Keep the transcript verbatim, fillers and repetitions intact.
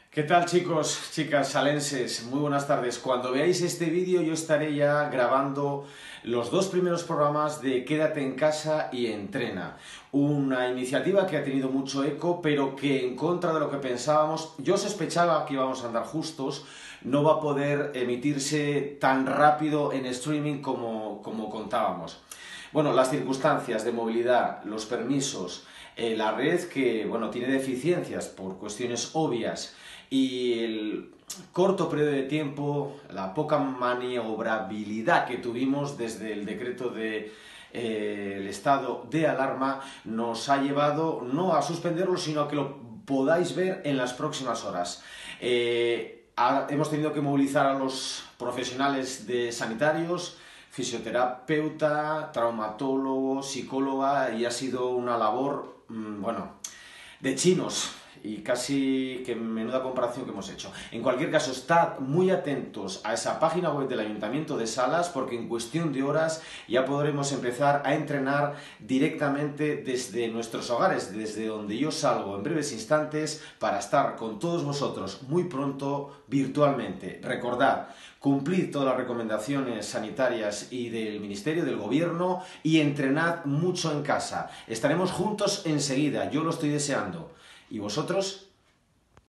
¿Qué tal, chicos, chicas salenses? Muy buenas tardes. Cuando veáis este vídeo yo estaré ya grabando los dos primeros programas de Quédate en casa y entrena. Una iniciativa que ha tenido mucho eco, pero que en contra de lo que pensábamos, yo sospechaba que íbamos a andar justos, no va a poder emitirse tan rápido en streaming como, como contábamos. Bueno, las circunstancias de movilidad, los permisos, eh, la red que bueno, tiene deficiencias por cuestiones obvias y el corto periodo de tiempo, la poca maniobrabilidad que tuvimos desde el decreto de eh, el estado de alarma nos ha llevado no a suspenderlo, sino a que lo podáis ver en las próximas horas. Eh, ha, hemos tenido que movilizar a los profesionales de sanitarios, fisioterapeuta, traumatólogo, psicóloga, y ha sido una labor, mmm, bueno, de chinos. Y casi que menuda comparación que hemos hecho. En cualquier caso, estad muy atentos a esa página web del Ayuntamiento de Salas, porque en cuestión de horas ya podremos empezar a entrenar directamente desde nuestros hogares, desde donde yo salgo en breves instantes para estar con todos vosotros muy pronto virtualmente. Recordad, cumplid todas las recomendaciones sanitarias y del Ministerio, del Gobierno, y entrenad mucho en casa. Estaremos juntos enseguida, yo lo estoy deseando. ¿Y vosotros?